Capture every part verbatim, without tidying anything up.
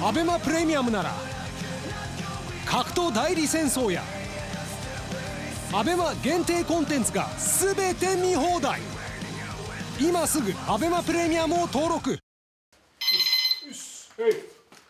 アベマプレミアムなら格闘代理戦争やアベマ限定コンテンツが全て見放題。今すぐアベマプレミアムを登録。よしよし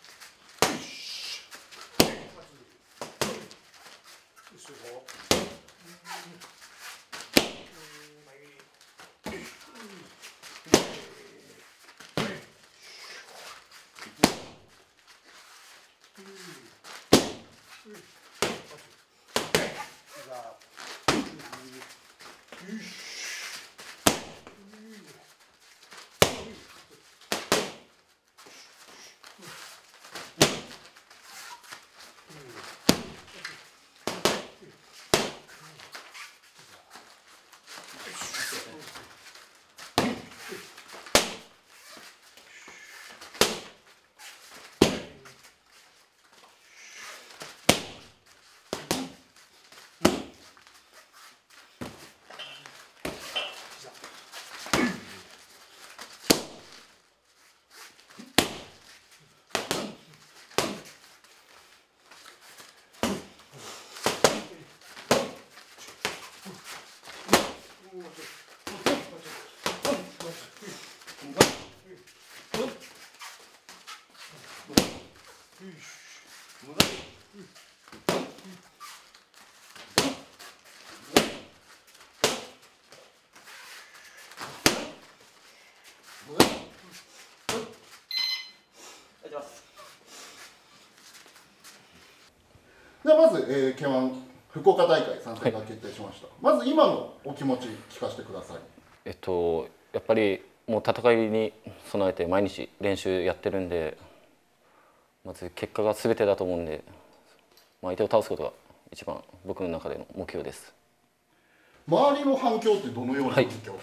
ではまず、えー、ケーワン 福岡大会参戦が決定しました、はい、まず今のお気持ち聞かせてください。 えっとやっぱりもう戦いに備えて毎日練習やってるんで、まず結果が全てだと思うんで、まあ、相手を倒すことが一番僕の中での目標です。 周りの反響ってどのような反響が、はい、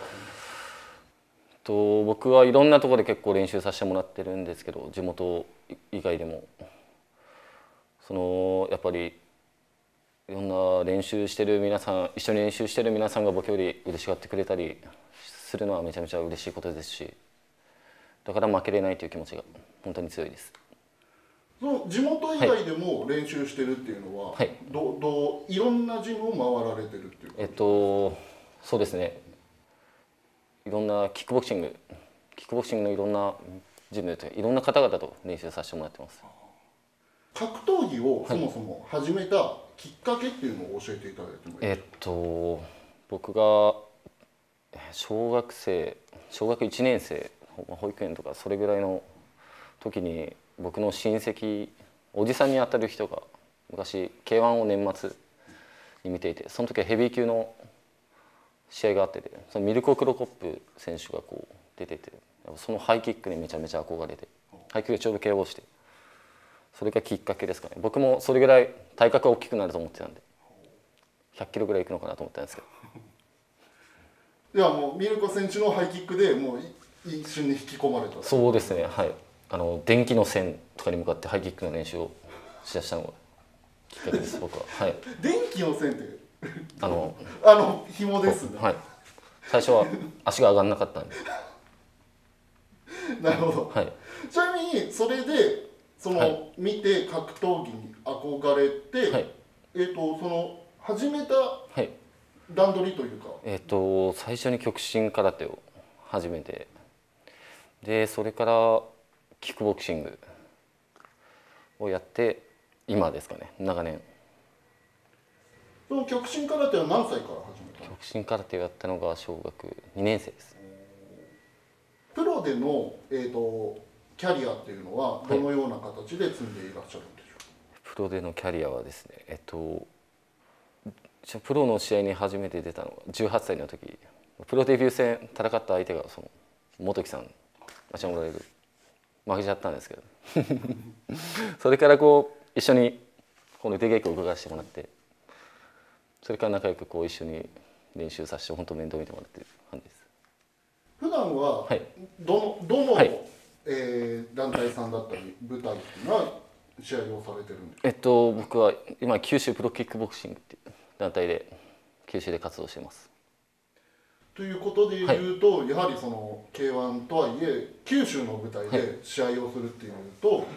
と僕はいろんなところで結構練習させてもらってるんですけど、地元以外でもそのやっぱりいろんな練習してる皆さん、一緒に練習してる皆さんが僕より嬉しがってくれたりするのはめちゃめちゃ嬉しいことですし、だから負けれないという気持ちが本当に強いです。 その地元以外でも練習してるっていうのは、はい、どどいろんなジムを回られてるっていうか。 えっとそうですね、いろんなキックボクシングキックボクシングのいろんなジムというかいろんな方々と練習させてもらってます。 格闘技をそもそも始めたきっかけっていうのを教えていただいてもいいですか。 えっと僕が小学生小学いちねん生、保育園とかそれぐらいの時に僕の親戚、おじさんにあたる人が昔 ケーワン を年末に見ていて、その時はヘビー級の試合があってて、そのミルコ・クロコップ選手がこう出てて、そのハイキックにめちゃめちゃ憧れて、ハイキックでちょうど ケーオー して、それがきっかけですかね。僕もそれぐらい体格が大きくなると思ってたんで、ひゃっキロぐらいいくのかなと思ったんですけど。 ではもうミルコ選手のハイキックでもう一瞬に引き込まれた。 そうですね、はい。あの電気の線とかに向かってハイキックの練習をしだしたのがきっかけです、僕は。はい。 電気の線ってあのあの紐ですね。 はい。最初は足が上がらなかったんで。 なるほど。 はい。 ちなみにそれでその、はい、見て格闘技に憧れて、はい、えっとその始めた段取りというか。はい、 えっと最初に極真空手を始めて、でそれからキックボクシングをやって今ですかね、長年。 その極真空手は何歳から始めたの？ 極真空手をやったのが小学にねん生です。 プロでの、えーと、キャリアっていうのはどのような形で積んでいらっしゃるんでしょうか？ はい、プロでのキャリアはですね、えっとプロの試合に初めて出たのがじゅうはっさいの時、プロデビュー戦戦った相手がその元木さん、あちらもらえる負けちゃったんですけどそれからこう一緒にこの出稽古を伺わせてもらって、それから仲良くこう一緒に練習させて本当面倒見てもらってる感じです。 普段はどの、はい、どの、はい、えー、団体さんだったり舞台っていうのは試合をされてるんですか？ えっと僕は今九州プロキックボクシングっていう団体で九州で活動しています。 ということでいうと、はい、やはりその ケーワン とはいえ九州の舞台で試合をするっていうと、はい、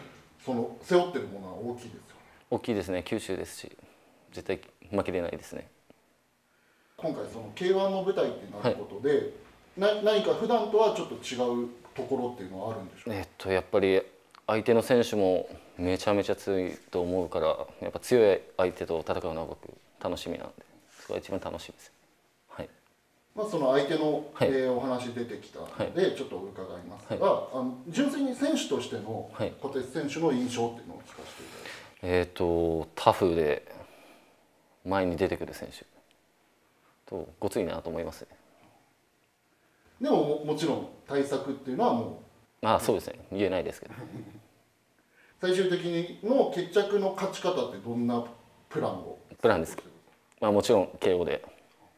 その背負ってるものは大きいですよね。 大きいですね。九州ですし絶対負けれないですね。 今回その ケーワン の舞台ってなることで、はい、な何か普段とはちょっと違うところっていうのはあるんでしょうか。 えっとやっぱり相手の選手もめちゃめちゃ強いと思うから、やっぱ強い相手と戦うのは僕楽しみなんで、それが一番楽しいです。はい。 まあその相手の、 はい、 えー、お話出てきたのでちょっと伺いますが、はい、あの純粋に選手としての小鉄選手の印象っていうのを聞かせていただきます。 えっとタフで前に出てくる選手とごついなと思いますね。 でも も, もちろん対策っていうのはもうああそうですね、言えないですけど最終的にの決着の勝ち方ってどんなプランをプランですか。まあもちろん ケーオー で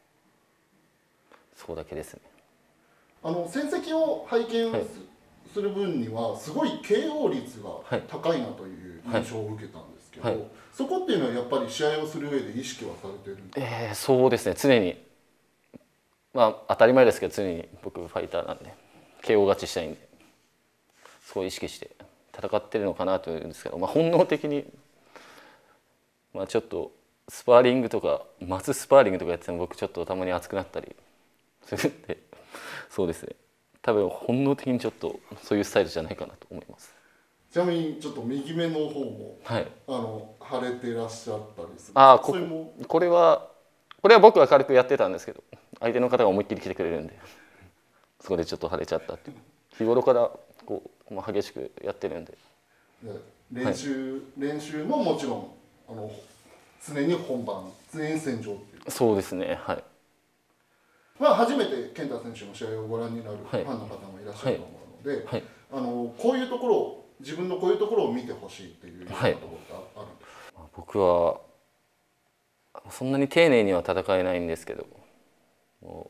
そうだけですね。 あの戦績を拝見 す,、はい、する分にはすごい ケーオー 率が高いなという印象を受けたんですけど、はいはい、そこっていうのはやっぱり試合をする上で意識はされてるんですか。 えー、そうですね、常にまあ当たり前ですけど常に僕ファイターなんで ケーオー 勝ちしたいんで、そう意識して戦ってるのかなというんですけど、まあ、本能的に、まあ、ちょっとスパーリングとかマススパーリングとかやってても僕ちょっとたまに熱くなったりするんでそうですね、多分本能的にちょっとそういうスタイルじゃないかなと思います。 ちなみにちょっと右目の方も、 はい、 あの腫れてらっしゃったりする。 ああ、ここれはこれは僕は軽くやってたんですけど、相手の方が思いっきり来てくれるんでそこでちょっと腫れちゃったっていう。日頃からこう、まあ、激しくやってるんで。 練習、はい、練習ももちろんあの常に本番、常に戦場っていう。 そうですね、はい。 まあ初めて健太選手の試合をご覧になるファンの方もいらっしゃると思うので、はいはい、あのこういうところを自分のこういうところを見てほしいっていうようなところってあるんですか。 はい、僕はそんなに丁寧には戦えないんですけど、も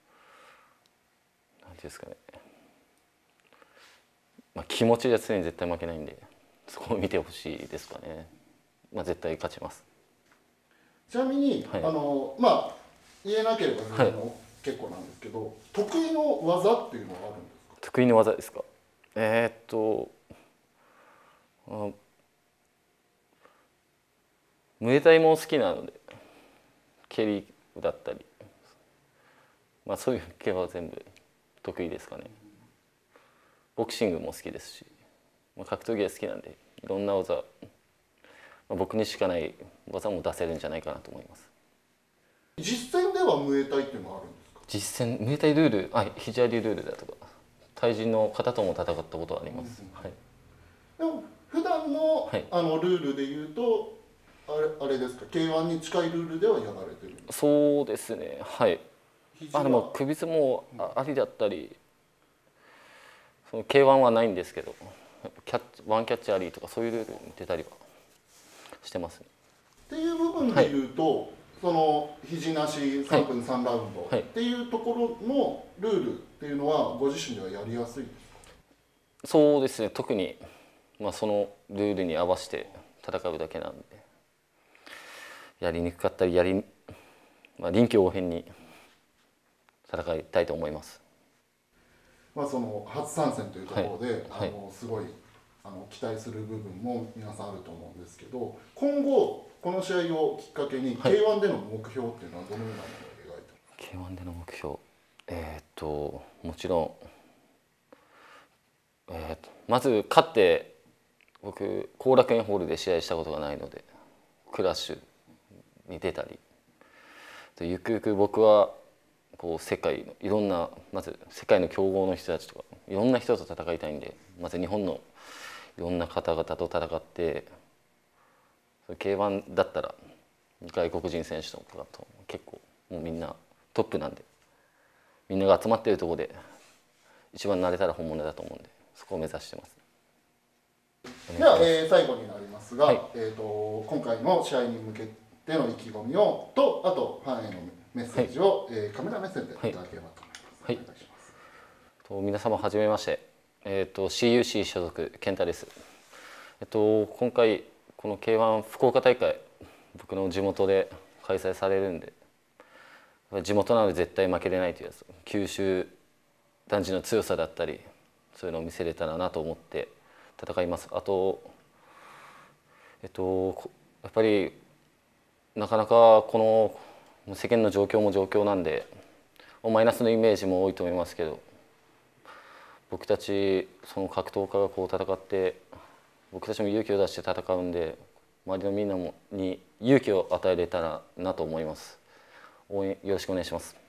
うなんていうんですかね、まあ、気持ちで常に絶対負けないんで、そこを見てほしいですかね。まあ、絶対勝ちます。 ちなみに、はい、あのまあ言えなければ言うの、はい、結構なんですけど、得意の技っていうのはあるんですか。 得意の技ですか。えー、っとあムエタイも好きなので蹴りだったり、まあそういう系は全部得意ですかね。ボクシングも好きですし、まあ、格闘技は好きなんでいろんな技、まあ、僕にしかない技も出せるんじゃないかなと思います。 実戦ではムエタイっていうのはあるんですか。 実戦ムエタイルール、あ、肘ありルールだとか対人の方とも戦ったことはあります、うん、はい。 でも普段の、はい、あのルールでいうとあれ、あれですか、ケーワン に近いルールではやられてるんですか。 そうですね、はい。あ、でも首相撲ありだったり、その ケーワン はないんですけど、キャッチワンキャッチありとかそういうルールに出たりはしてますね。 っていう部分でいうと、はい、その肘なしさんぶんさんラウンドっていうところのルールっていうのはご自身ではやりやすいですか。 そうですね、特に、まあ、そのルールに合わせて戦うだけなんで、やりにくかったりやり、まあ、臨機応変に戦いたいと思います。 まあその初参戦というところで、はい、あのすごいあの期待する部分も皆さんあると思うんですけど、今後この試合をきっかけに ケーワン での目標っていうのはどのようなものを描いてますか。 ケーワン での目標、えー、っともちろん、えー、っとまず勝って、僕後楽園ホールで試合したことがないのでクラッシュに出たり、ゆくゆく僕はこう世界のいろんな、まず世界の強豪の人たちとかいろんな人と戦いたいんで、まず日本のいろんな方々と戦って、ケーワン だったら外国人選手とかと結構もうみんなトップなんで、みんなが集まっているところで一番慣れたら本物だと思うんで、そこを目指してます。 では、えー、最後になりますが、はい、えーと今回の試合に向けての意気込みをと、あとファンへのメッセージを、はい、えー、カメラ目線でいただければと思います。はい、お願いします。 と皆様はじめまして、えー、と シーユーシー 所属健太です。えっと今回この ケーワン 福岡大会、僕の地元で開催されるんで、地元なので絶対負けれないというやつ、九州男児の強さだったりそういうのを見せれたらなと思って戦います。あとえっとやっぱりなかなかこの世間の状況も状況なんでマイナスのイメージも多いと思いますけど、僕たちその格闘家がこう戦って僕たちも勇気を出して戦うんで、周りのみんなもに勇気を与えれたらなと思います。応援よろしくお願いします。